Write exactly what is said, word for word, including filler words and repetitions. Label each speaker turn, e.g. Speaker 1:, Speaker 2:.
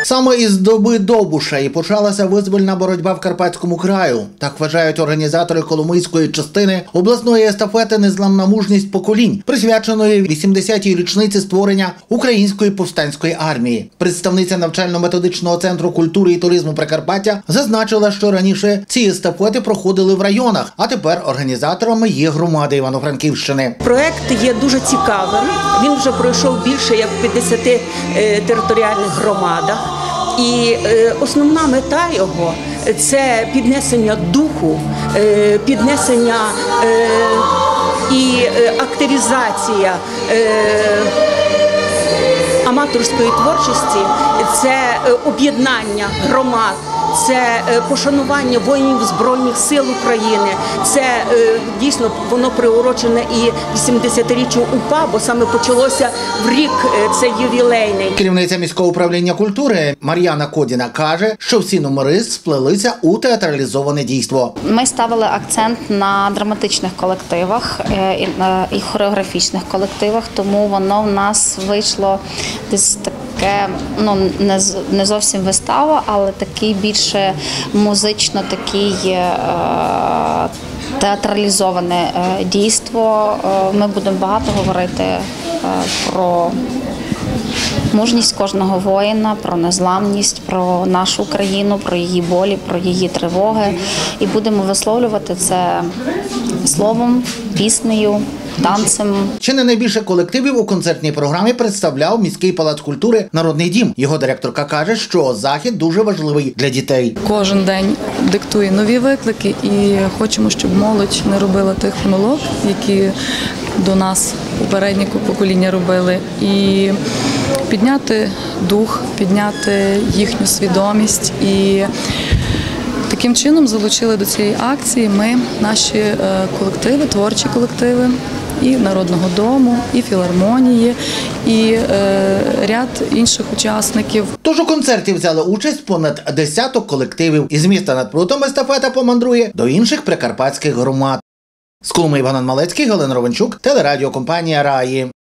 Speaker 1: Саме із доби Довбуша і почалася визвольна боротьба в Карпатському краю. Так вважають організатори коломийської частини обласної естафети «Незламна мужність поколінь», присвяченої вісімдесятій річниці створення Української повстанської армії. Представниця навчально-методичного центру культури і туризму Прикарпаття зазначила, що раніше ці естафети проходили в районах, а тепер організаторами є громади Івано-Франківщини.
Speaker 2: Проект є дуже цікавим. Він вже пройшов більше як в п'ятдесяти територіальних громадах. І основна мета його – це піднесення духу, піднесення і активізація аматорської творчості, це об'єднання громад, це пошанування воїнів Збройних сил України, це дійсно воно приурочене і вісімдесятиріччю УПА, бо саме почалося в рік цей ювілейний.
Speaker 1: Керівниця міського управління культури Мар'яна Кодіна каже, що всі номери сплелися у театралізоване дійство.
Speaker 3: Ми ставили акцент на драматичних колективах і хореографічних колективах, тому воно в нас вийшло десь таке, ну не, не зовсім вистава, але такий більше музично, такий е, театралізоване е, дійство. Е, ми будемо багато говорити е, про мужність кожного воїна, про незламність, про нашу країну, про її болі, про її тривоги. І будемо висловлювати це словом, піснею, танцем.
Speaker 1: Чи не найбільше колективів у концертній програмі представляв міський палац культури «Народний дім». Його директорка каже, що захід дуже важливий для дітей.
Speaker 4: Кожен день диктує нові виклики і хочемо, щоб молодь не робила тих помилок, які до нас попередні покоління робили. І підняти дух, підняти їхню свідомість. І таким чином залучили до цієї акції ми, наші колективи, творчі колективи, і Народного дому, і філармонії, і е, ряд інших учасників.
Speaker 1: Тож у концерті взяли участь понад десяток колективів. Із міста над Прутом естафета помандрує до інших прикарпатських громад. З Коломиї Богдан Малецький, Галина Ровенчук, телерадіокомпанія «Раї».